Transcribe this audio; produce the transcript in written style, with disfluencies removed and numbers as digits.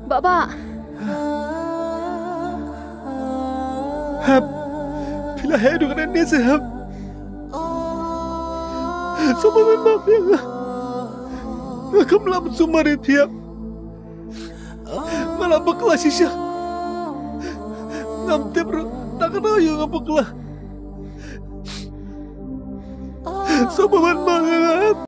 Bak. Hap, bila hai dengan ni sehab. Semua memang yang akan melamun sumari pihak. Malah beklah sisya. Ngam tebro, tak kena yang beklah. Semua memang